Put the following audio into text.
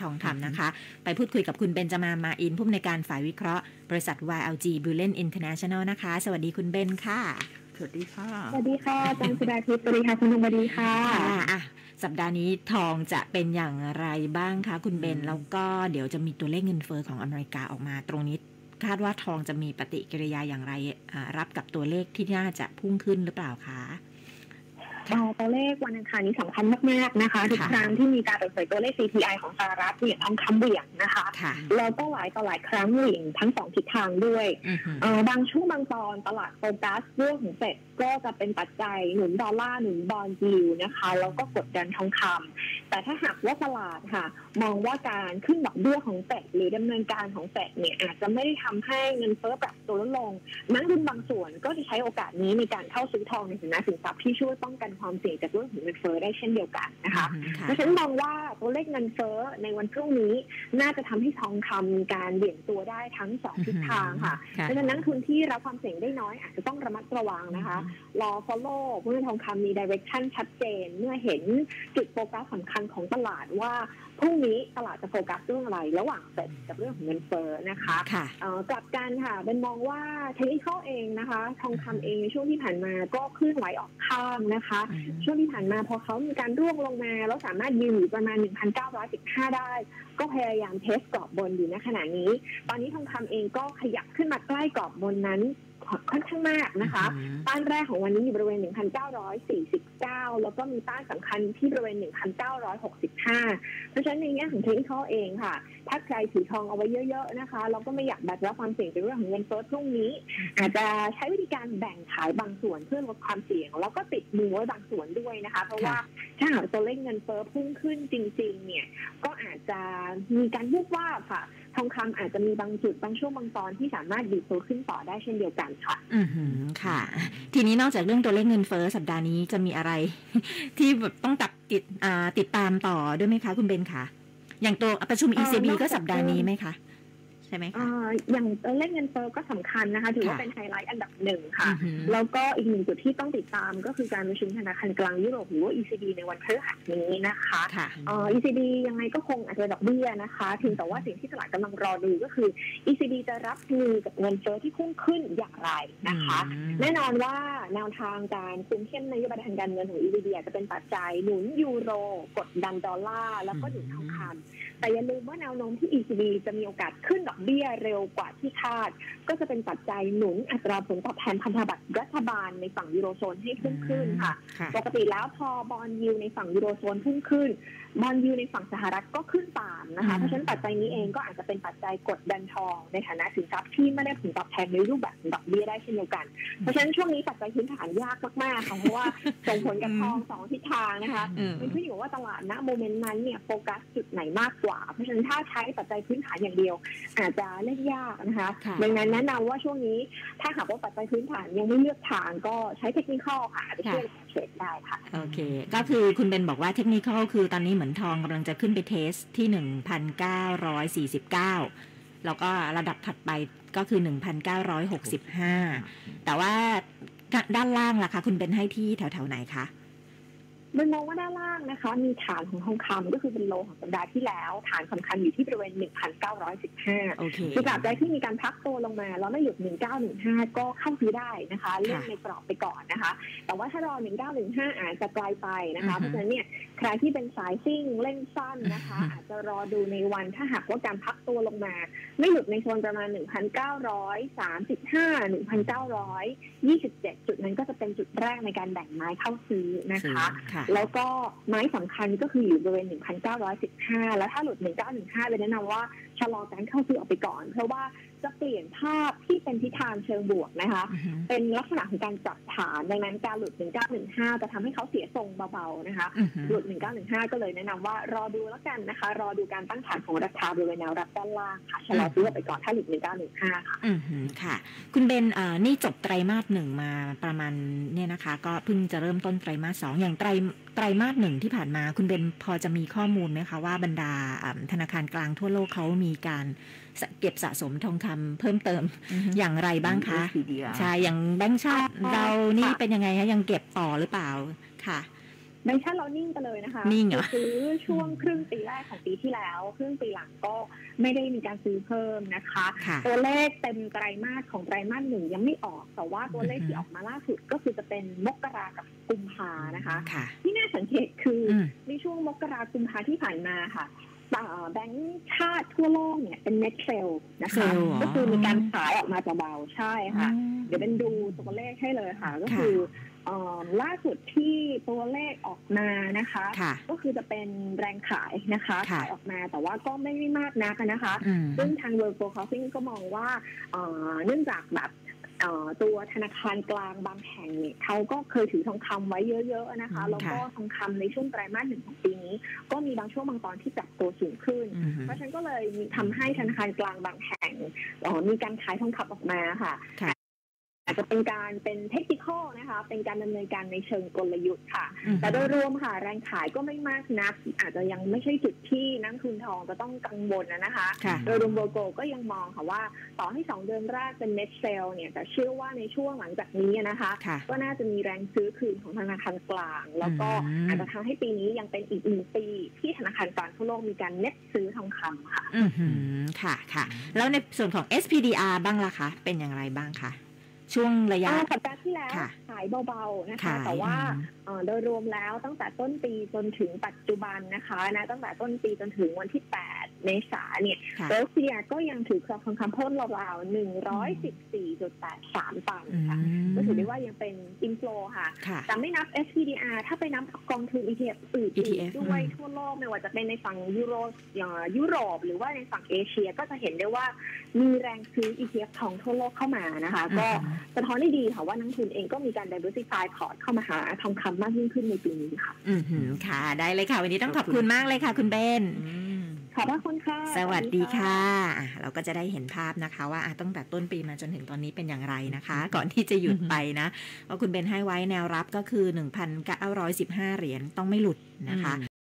ทองคำนะคะไปพูดคุยกับคุณเบนจมามาอินผู้อำนวยการฝ่ายวิเคราะห์บริษัท YLG Bullion International นะคะสวัสดีคุณเบนค่ะสวัสดีค่ะสวัสดีค่ะจันทร์สุดาทิพย์สวัสดีค่ะคุณลุงสวัสดีค่ะสัปดาห์นี้ทองจะเป็นอย่างไรบ้างคะคุณเบนแล้วก็เดี๋ยวจะมีตัวเลขเงินเฟ้อของอเมริกาออกมาตรงนี้คาดว่าทองจะมีปฏิกิริยาอย่างไรรับกับตัวเลขที่น่าจะพุ่งขึ้นหรือเปล่าคะตัวเลขวันอังคารนี้สำคัญมากๆนะคะทุกครั้งที่มีการเปิดเผยตัวเลข CPI ของสหรัฐเหวี่ยงทองคำเหวี่ยงนะคะแล้วก็หลายต่อหลายครั้งเหวี่ยงทั้ง2ทิศทางด้วยบางช่วงบางตอนตลาดโฟกัสเรื่องของเฟดก็จะเป็นปัจจัยหนุนดอลลาร์หนุนบอนด์ยิลด์นะคะแล้วก็กดดันทองคำแต่ถ้าหากว่าตลาดค่ะมองว่าการขึ้นดอกเบี้ยของเฟดหรือดำเนินการของเฟดเนี่ยอาจจะไม่ได้ทำให้เงินเฟ้อปรับตัวลดลงนักลงทุนบางส่วนก็จะใช้โอกาสนี้ในการเข้าซื้อทองในฐานะสินทรัพย์ที่ช่วยป้องกันความเสี่ยงจากเรื่องของเงินเฟ้อได้เช่นเดียวกันนะคะเพราะฉะนั้นมองว่าตัวเลขเงินเฟ้อในวันพรุ่งนี้น่าจะทำให้ทองคำมีการเบี่ยงตัวได้ทั้ง2ทิศทางค่ะเพราะฉะนั้นนักลงทุนที่รับความเสี่ยงได้น้อยอาจจะต้องระมัดระวังนะคะรอ follow เมื่อทองคำมี direction ชัดเจนเมื่อเห็นจุดโฟกัสสำคัญของตลาดว่าพรุ่งนี้ตลาดจะโฟกัสเรื่องอะไรระหว่างเฟดกับเรื่องของเงินเฟ้อนะคะกลับกันค่ะเป็นมองว่าเทคนิคเองนะคะทองคำเองในช่วงที่ผ่านมาก็เคลื่อนไหวออกข้างนะคะช่วงที่ผ่านมาพอเขามีการร่วงลงมาแล้วสามารถยืนอยู่ประมาณ 1,915 ได้ก็พยายามเทสกรอบบนอยู่ในขณะนี้ตอนนี้ทองคำเองก็ขยับขึ้นมาใกล้กรอบบนนั้นค่อนข้างมากนะคะต้านแรกของวันนี้อยู่บริเวณ 1,949 แล้วก็มีต้านสำคัญที่บริเวณ 1,965 เพราะฉะนั้นในแง่ของเทคนิคเองค่ะถ้าใครถือทองเอาไว้เยอะๆนะคะเราก็ไม่อยากแบกรับความเสี่ยงในเรื่องของเงินเฟ้อพรุ่งนี้อาจจะใช้วิธีการแบ่งขายบางส่วนเพื่อลดความเสี่ยงแล้วก็ติดมือไว้บางส่วนด้วยนะคะเพราะว่าถ้าหากตัวเลขเงินเฟ้อพุ่งขึ้นจริงๆเนี่ยก็อาจจะมีการวูบวาบค่ะทองคำอาจจะมีบางจุดบางช่วงบางตอนที่สามารถดีดตัวขึ้นต่อได้เช่นเดียวกันค่ะค่ะทีนี้นอกจากเรื่องตัวเลขเงินเฟ้อสัปดาห์นี้จะมีอะไรที่แบบต้องติดตามต่อด้วยไหมคะคุณเบนคะอย่างตัวประชุม ECB ก็สัปดาห์นี้ไหมคะใช่ไหมคะอย่างตัวเลขเงินเฟ้อก็สำคัญนะคะถือว่าเป็นไฮไลท์อันดับหนึ่งค่ะแล้วก็อีกหนึ่งจุดที่ต้องติดตามก็คือการประชุมธนาคารกลางยุโรปหรือว่า ECB ในวันพฤหัสนี้นะคะECB ยังไงก็คงอาจจะดอกเบี้ยนะคะถึงแต่ว่าสิ่งที่ตลาดกำลังรอดูก็คือ ECB จะรับมือกับเงินเฟ้อที่พุ่งขึ้นอย่างไรนะคะแน่นอนว่าแนวทางการคุมเข้มนโยบายทางการเงินของ ECB จะเป็นปัจจัยหนุนยูโรกดดันดอลลาร์แล้วก็หนุนทองคำแต่อย่าลืมว่าแนวโน้มที่ ECB จะมีโอกาสขึ้นดอกเบี้ยเร็วกว่าที่คาดก็จะเป็นปัจจัยหนุนอัตราผลตอบแทนพันธบัตรรัฐบาลในฝั่งยูโรโซนให้พุ่งขึ้นค่ะปกติแล้วพอบอนด์ยิลด์ในฝั่งยูโรโซนพุ่งขึ้นบอนด์ยิลด์ในฝั่งสหรัฐก็ขึ้นตามนะคะเพราะฉะนั้นปัจจัยนี้เองก็อาจจะเป็นปัจจัยกดดันทองในฐานะสินทรัพย์ที่ไม่ได้ผลตอบแทนในรูปแบบดอกเบี้ยได้เช่นเดียวกันเพราะฉะนั้นช่วงนี้ปัจจัยพื้นฐานยากมากๆค่ะเพราะว่าส่งผลกับทอง2ทิศทางนะคะมันขึ้นอยู่ว่าตลาดณโมเมนต์นั้นเนี่ยโฟกัสจุดไหนมากกว่าเพราะฉะนั้นถ้าใช้ปัจจัยพื้นฐานอย่างเดียวอาจจะเล่นยากนะคะดังนั้นแนะนำว่าช่วงนี้ถ้าหากว่าปัจจัยพื้นฐานยังไม่เลือกทางก็ใช้เทคนิคค่ะไปช่วยเทรดได้ค่ะโอเคก็คือคุณเบนบอกว่าเทคนิคคือตอนนี้เหมือนทองกำลังจะขึ้นไปเทสที่ 1,949 แล้วก็ระดับถัดไปก็คือ 1,965 แต่ว่าด้านล่างล่ะคะคุณเบนให้ที่แถวๆไหนคะมันมองว่าด้านล่างนะคะมีฐานของทองคำก็คือเป็นโลของสัปดาห์ที่แล้วฐานสำคัญอยู่ที่บริเวณ 1,915 คือตราบใดที่มีการพักตัวลงมาแล้วไม่หยุด 1915 ก็เข้าซื้อได้นะคะเล่นในกรอบไปก่อนนะคะแต่ว่าถ้ารอ 1915 อาจจะไกลไปนะคะเพราะฉะนั้นเนี่ยใครที่เป็นสายซิ่งเล่นสั้นนะคะอาจจะรอดูในวันถ้าหากว่าการพักตัวลงมาไม่หยุดในโซนประมาณ 1,935 1,927 จุดนั้นก็จะเป็นจุดแรกในการแบ่งไม้เข้าซื้อนะคะแล้วก็ไม้สำคัญก็คืออยู่บริเวณ 1,915 แล้วถ้าหลุด 1,915 เลยแนะนำว่าชะลอการเข้าซื้อออกไปก่อนเพราะว่าจะเปลี่ยนภาพที่เป็นทิศทางเชิงบวกนะคะเป็นลักษณะของการจับฐานดังนั้นการหลุด 1915 จะทำให้เขาเสียทรงเบาๆนะคะหลุด 1915 ก็เลยแนะนำว่ารอดูแล้วกันนะคะรอดูการตั้งฐานของราคาบริเวณแนวรับด้านล่างค่ะชะลอซื้อออกไปก่อนถ้าหลุด 1915 ค่ะค่ะคุณเบนนี่จบไตรมาส 1มาประมาณเนี่ยนะคะก็เพิ่งจะเริ่มต้นไตรมาส 2อย่างไตรมาส 1ที่ผ่านมาคุณเบนพอจะมีข้อมูลไหมคะว่าบรรดาธนาคารกลางทั่วโลกเขามีการเก็บสะสมทองคำเพิ่มเติมอย่างไรบ้างคะใช่อย่างแบงก์ชาติเรานี่เป็นยังไงคะยังเก็บต่อหรือเปล่าค่ะแบงก์ชาติเรานิ่งไปเลยนะคะนิ่งเหรอซื้อช่วงครึ่งปีแรกของปีที่แล้วครึ่งปีหลังก็ไม่ได้มีการซื้อเพิ่มนะคะตัวเลขเต็มไตรมาสของไตรมาส 1ยังไม่ออกแต่ว่าตัวเลขที่ออกมาล่าสุดก็คือจะเป็นมกรากับกุมภานะคะที่น่าสังเกตคือในช่วงมกรากุมภาที่ผ่านมาค่ะแบงก์ชาติทั่วโลกเนี่ยเป็น net sell นะคะก็คือมีการขายออกมาเบาๆใช่ค่ะเดี๋ยวเป็นดูตัวเลขให้เลยค่ะก็คือล่าสุดที่ตัวเลขออกมานะคะก็คือจะเป็นแรงขายนะคะขายออกมาแต่ว่าก็ไม่มากนักนะคะซึ่งทาง World Forecasting ก็มองว่าเนื่องจากแบบตัวธนาคารกลางบางแห่งเนี่ยเขาก็เคยถือทองคำไว้เยอะๆนะคะแล้วก็ทองคำในช่วงไตรมาส 1ของปีนี้ก็มีบางช่วงบางตอนที่ปรับตัวสูงขึ้นเพราะฉะนั้นก็เลยทำให้ธนาคารกลางบางแห่งมีการขายทองคำออกมาค่ะอาจจะเป็นการเป็นเทคนิคนะคะเป็นการดำเนินการในเชิงกลยุทธ์ค่ะแต่โดยรวมค่ะแรงขายก็ไม่มากนักอาจจะยังไม่ใช่จุดที่นักทุนทองจะต้องกังวลนะคะโดยรวมโบโกก็ยังมองค่ะว่าต่อให้2เดือนแรกเป็น net sell เนี่ยแต่เชื่อว่าในช่วงหลังจากนี้นะคะก็น่าจะมีแรงซื้อคืนของธนาคารกลางแล้วก็อาจจะทำให้ปีนี้ยังเป็นอีก1ปีที่ธนาคารกลางทั่วโลกมีการ net ซื้อทองคำค่ะค่ะแล้วในส่วนของ SPDR บ้างล่ะคะเป็นอย่างไรบ้างคะช่วงระยะสัปดาห์ที่แล้วขายเบาๆนะคะแต่ว่าโดยรวมแล้วตั้งแต่ต้นปีจนถึงปัจจุบันนะคะตั้งแต่ต้นปีจนถึงวันที่8เมษายนเนี่ยโรสเซียก็ยังถือครองทองคำเพิ่มราวๆ 114.83 ตันค่ะก็ถือได้ว่ายังเป็นอินโฟลค่ะแต่ไม่นับ SPDR ถ้าไปนับกองทุน ETF อื่นด้วยทั่วโลกไม่ว่าจะเป็นในฝั่งยุโรปหรือว่าในฝั่งเอเชียก็จะเห็นได้ว่ามีแรงซื้อ ETF ทองทั่วโลกเข้ามานะคะก็สะท้อนได้ดีค่ะว่านักทุนเองก็มีการ diversify พอร์ตเข้ามาหาทองคำมากยิ่งขึ้นในปีนี้ค่ะค่ะได้เลยค่ะวันนี้ต้องขอบคุณมากเลยค่ะคุณเบนขอบคุณค่ะสวัสดีค่ะเราก็จะได้เห็นภาพนะคะว่าตั้งแต่ต้นปีมาจนถึงตอนนี้เป็นอย่างไรนะคะก่อนที่จะหยุดไปนะว่าคุณเบนให้ไว้แนวรับก็คือ 1,915 เหรียญต้องไม่หลุดนะคะ